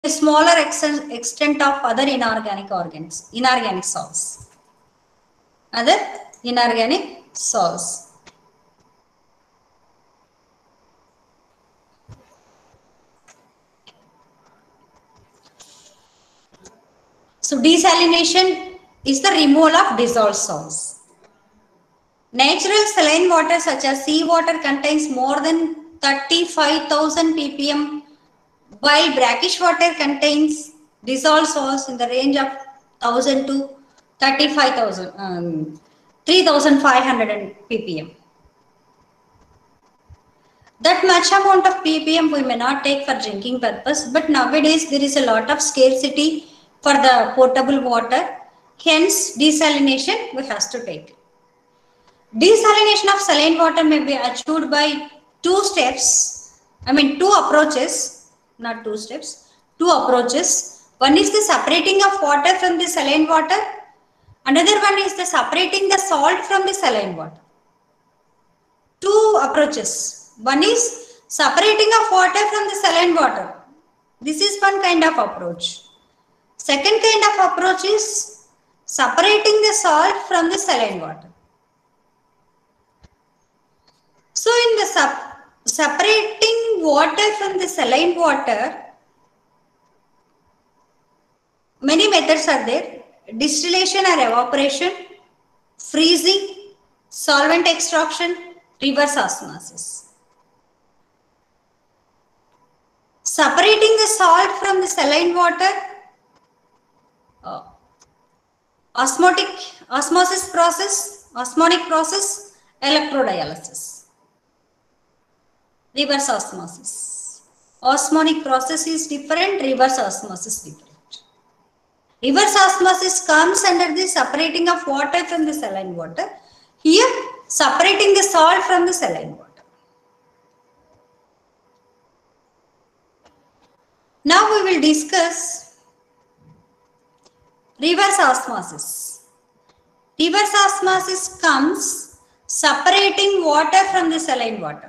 a smaller extent of other inorganic salts. Other inorganic salts. So desalination is the removal of dissolved salts. Natural saline water such as seawater contains more than 35,000 ppm, while brackish water contains dissolved salts in the range of 1000 to 35,000, 3,500 ppm. That much amount of ppm we may not take for drinking purpose, but nowadays there is a lot of scarcity for the potable water. Hence, desalination we have to take. Desalination of saline water may be achieved by two approaches, not two steps, two approaches. One is the separating of water from the saline water. Another one is the separating the salt from the saline water. Two approaches. One is separating of water from the saline water. This is one kind of approach. Second kind of approach is separating the salt from the saline water. So in the separating water from the saline water, many methods are there: distillation or evaporation, freezing, solvent extraction, reverse osmosis. Separating the salt from the saline water, osmosis process, osmotic process, electrodialysis. Reverse osmosis. Osmotic process is different, reverse osmosis different. Reverse osmosis comes under the separating of water from the saline water. Here, separating the salt from the saline water. Now we will discuss reverse osmosis. Reverse osmosis comes separating water from the saline water.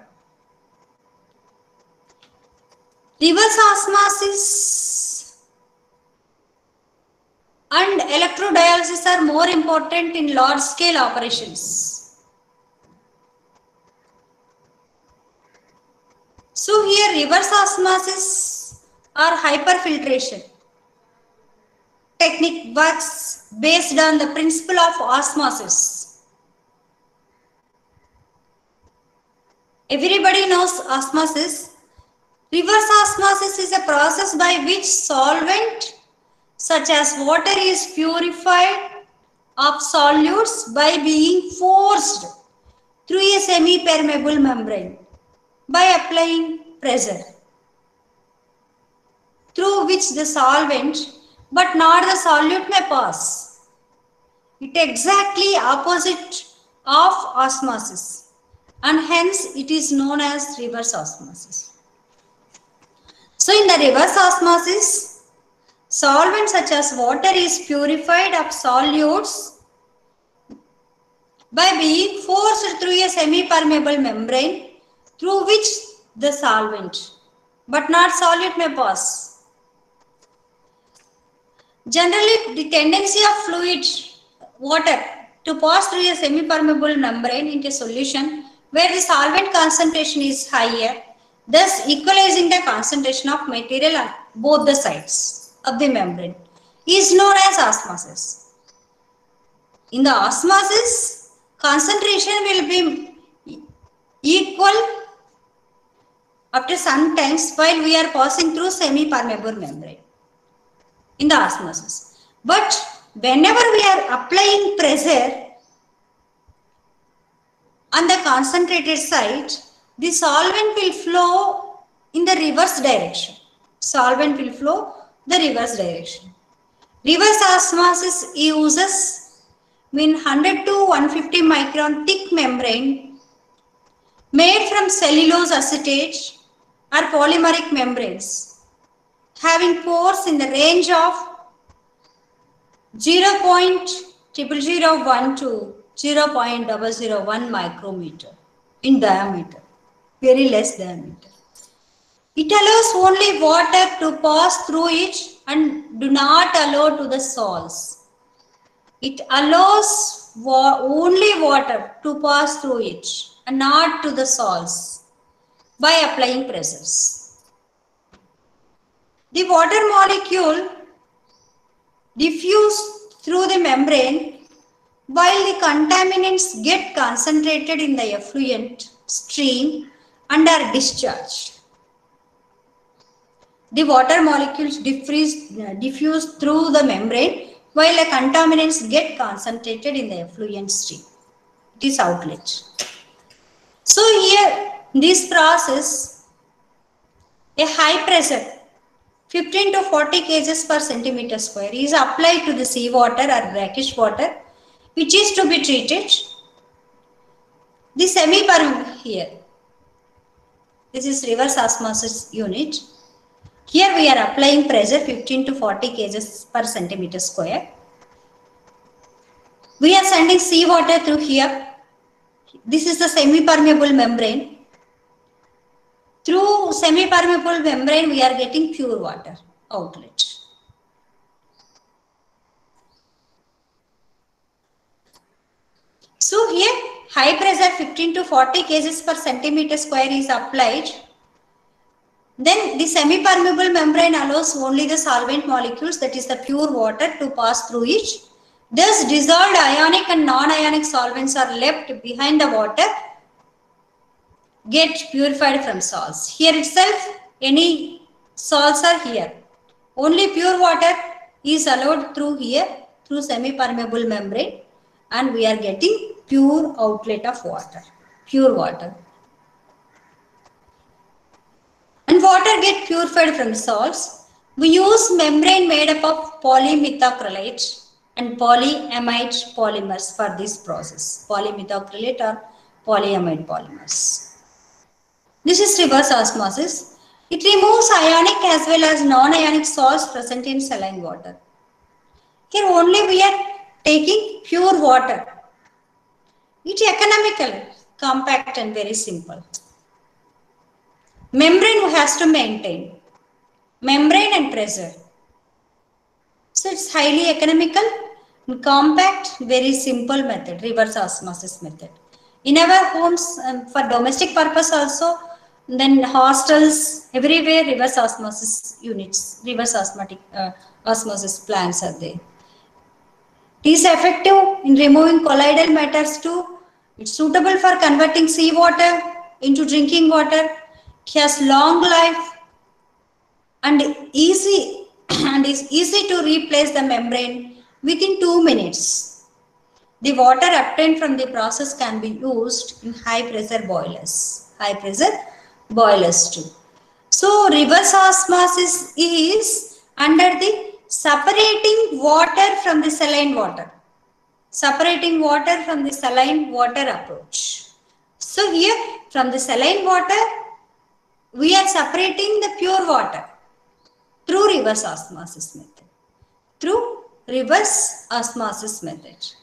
Reverse osmosis and electrodialysis are more important in large scale operations. So here reverse osmosis or hyperfiltration technique works based on the principle of osmosis. Everybody knows osmosis. Reverse osmosis is a process by which solvent such as water is purified of solutes by being forced through a semi-permeable membrane by applying pressure, through which the solvent but not the solute may pass. It exactly opposite of osmosis, and hence it is known as reverse osmosis. So in the reverse osmosis, solvent such as water is purified of solutes by being forced through a semi-permeable membrane through which the solvent but not solute may pass. Generally, the tendency of water to pass through a semi-permeable membrane into solution where the solvent concentration is higher, thus equalizing the concentration of material on both the sides of the membrane, is known as osmosis. In the osmosis, concentration will be equal after some times while we are passing through semi-permeable membrane in the osmosis. But whenever we are applying pressure on the concentrated side, the solvent will flow in the reverse direction. Solvent will flow the reverse direction. Reverse osmosis uses 100 to 150 micron thick membrane made from cellulose acetate or polymeric membranes having pores in the range of 0.0001 to 0.001 micrometer in diameter, very less diameter. It allows only water to pass through it and do not allow to the salts. It allows only water to pass through it and not to the salts by applying pressures. The water molecule diffuse through the membrane while the contaminants get concentrated in the effluent stream and are discharged. The water molecules diffuse through the membrane while the contaminants get concentrated in the effluent stream. It is outlet. So here, in this process, a high pressure 15 to 40 kg per centimeter square is applied to the seawater or brackish water, which is to be treated. The semi-permeable here. This is reverse osmosis unit. Here we are applying pressure 15 to 40 kg per centimeter square. We are sending seawater through here. This is the semi-permeable membrane. Through semi-permeable membrane, we are getting pure water outlet. So here, high pressure 15 to 40 kg per centimeter square is applied. Then the semi-permeable membrane allows only the solvent molecules, that is the pure water, to pass through it. Thus, dissolved ionic and non-ionic solvents are left behind the water, get purified from salts. Here itself, any salts are here. Only pure water is allowed through here, through semi-permeable membrane, and we are getting pure outlet of water, pure water. And water get purified from salts. We use membrane made up of polymethacrylate and polyamide polymers for this process. Polymethacrylate or polyamide polymers. This is reverse osmosis. It removes ionic as well as non-ionic salts present in saline water. Here only we are taking pure water. It is economical, compact and very simple. Membrane has to maintain. Membrane and pressure. So it's highly economical, compact, very simple method, reverse osmosis method. In our homes, for domestic purpose also, then hostels, everywhere reverse osmosis units, reverse osmosis plants are there. It is effective in removing colloidal matters too. It's suitable for converting seawater into drinking water. It has long life and is easy to replace the membrane within 2 minutes. The water obtained from the process can be used in high pressure boilers too. So reverse osmosis is under the separating water from the saline water. Separating water from the saline water approach. So here from the saline water, we are separating the pure water through reverse osmosis method. Through reverse osmosis method.